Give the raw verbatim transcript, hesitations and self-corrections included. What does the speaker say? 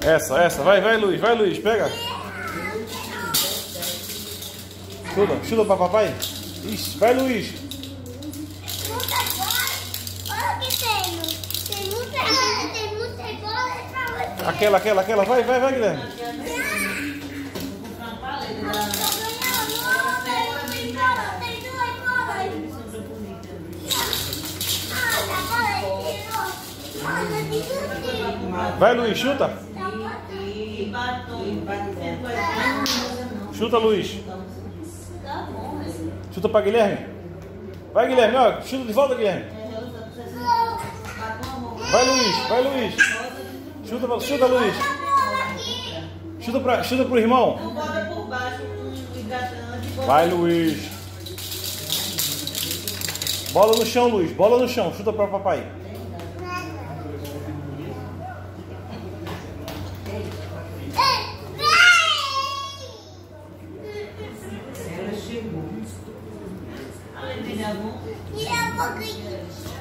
Essa, essa. Vai, vai, Luiz. Vai, Luiz. Pega. Chuta, chuta pra papai. Isso. Vai, Luiz. Olha o que tem. Tem muita bola, tem muita bola pra você. Aquela, aquela, aquela. Vai, vai, vai, Guilherme. Vai, Luiz, chuta. Chuta, Luiz. Chuta pra Guilherme. Vai, Guilherme, ó. Chuta de volta, Guilherme. Vai, Luiz, vai, Luiz. Chuta, chuta, Luiz. Chuta, pra, chuta pro irmão. Vai, Luiz. Bola no chão, Luiz. Bola no chão. Chuta pra papai. Tira um pouquinho.